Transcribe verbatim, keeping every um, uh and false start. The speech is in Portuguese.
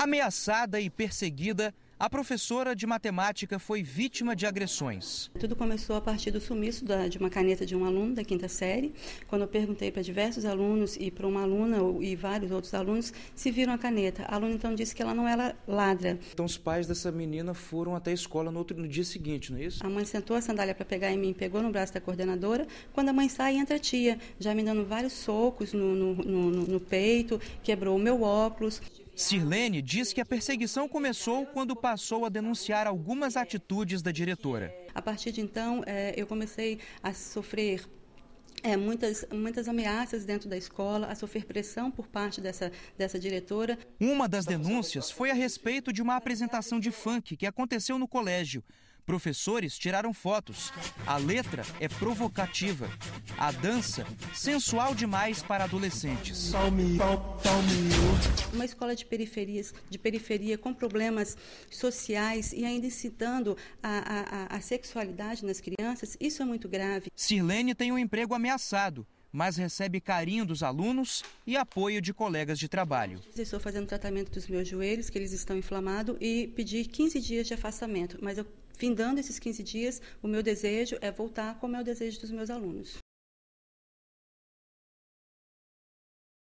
Ameaçada e perseguida, a professora de matemática foi vítima de agressões. Tudo começou a partir do sumiço da, de uma caneta de um aluno da quinta série, quando eu perguntei para diversos alunos e para uma aluna e vários outros alunos se viram a caneta. A aluna então disse que ela não era ladra. Então os pais dessa menina foram até a escola no, outro, no dia seguinte, não é isso? A mãe sentou a sandália para pegar em mim, pegou no braço da coordenadora. Quando a mãe sai, entra a tia, já me dando vários socos no, no, no, no peito, quebrou o meu óculos. Sirlene diz que a perseguição começou quando passou a denunciar algumas atitudes da diretora. A partir de então, é, eu comecei a sofrer é, muitas, muitas ameaças dentro da escola, a sofrer pressão por parte dessa, dessa diretora. Uma das denúncias foi a respeito de uma apresentação de funk que aconteceu no colégio. Professores tiraram fotos. A letra é provocativa. A dança, sensual demais para adolescentes. Uma escola de periferias, de periferia com problemas sociais e ainda incitando a, a, a sexualidade nas crianças, isso é muito grave. Sirlene tem um emprego ameaçado, mas recebe carinho dos alunos e apoio de colegas de trabalho. Estou fazendo tratamento dos meus joelhos, que eles estão inflamados, e pedi quinze dias de afastamento, mas eu, findando esses quinze dias, o meu desejo é voltar como é o desejo dos meus alunos.